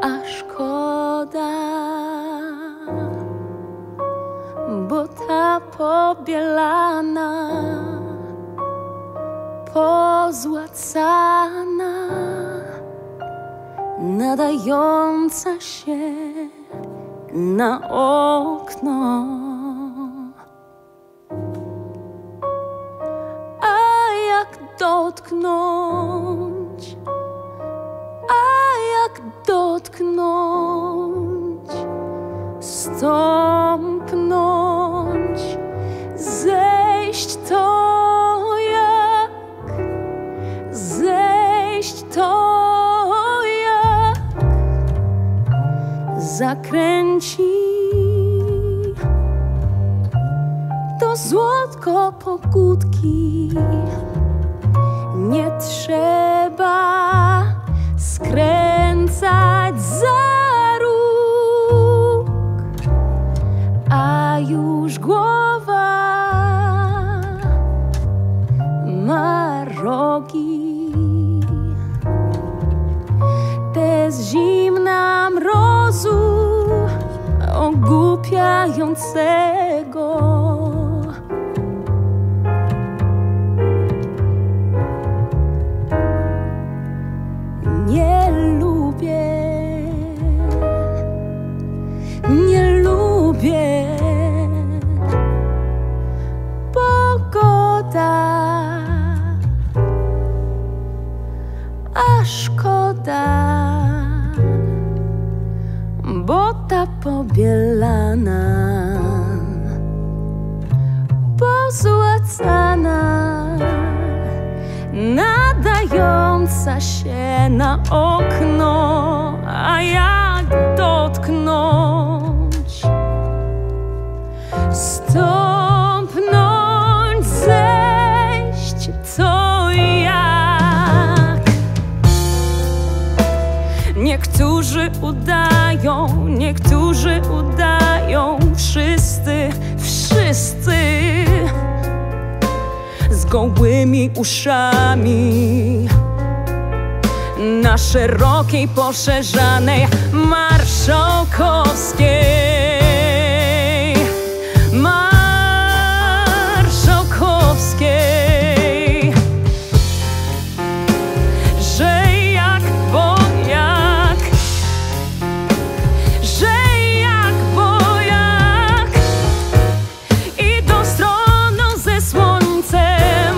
a szkoda, bo ta pobielana, pozłacana, nadająca się na okno. A jak dotknąć, stąpnąć, zejść to jak, zakręci to złotko pogódki. Nie trzeba skręcać za róg, a już głowa ma rogi. Te z zimna mrozu ogłupiającego. Nie lubię pogoda, a szkoda, bo ta pobielana, pozłacana, nadająca się na okno, a jak dotknąć, stąpnąć, zejść, to jak. Niektórzy udają, wszyscy z gołymi uszami na szerokiej, poszerzanej marszałkowskiej, że jak, bo jak, idą stroną ze słońcem,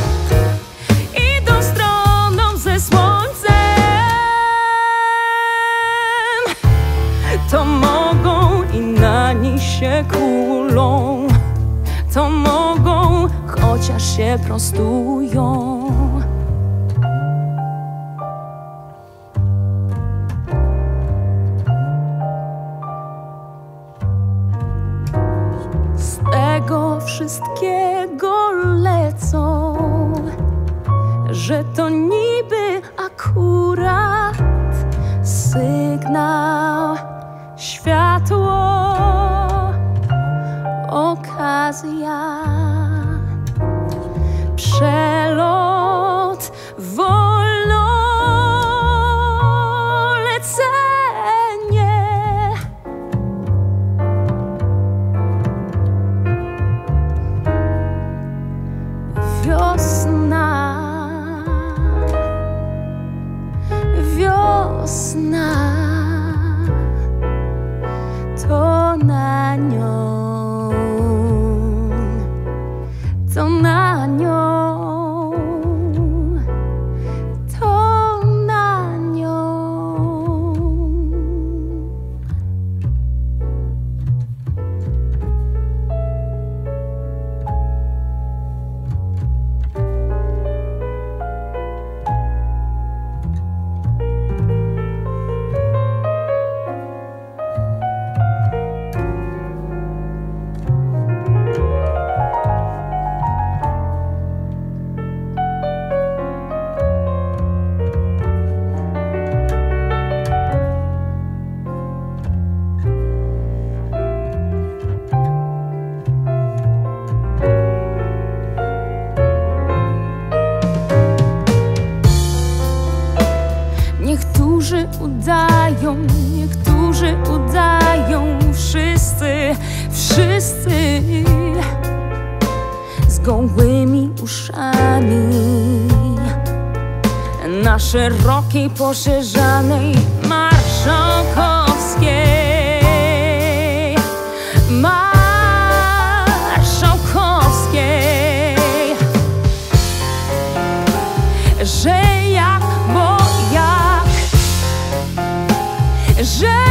to mogą i na nich się kulą, to mogą, chociaż się prostują. Z tego wszystkiego lecą, że to niby akurat sygnał, światło, okazja, przelot, wolno lecenie. Wiosna, to na nią grają, niektórzy udają, wszyscy z gołymi uszami na szerokiej, poszerzanej marszałkowskiej, że jak, bo jak, że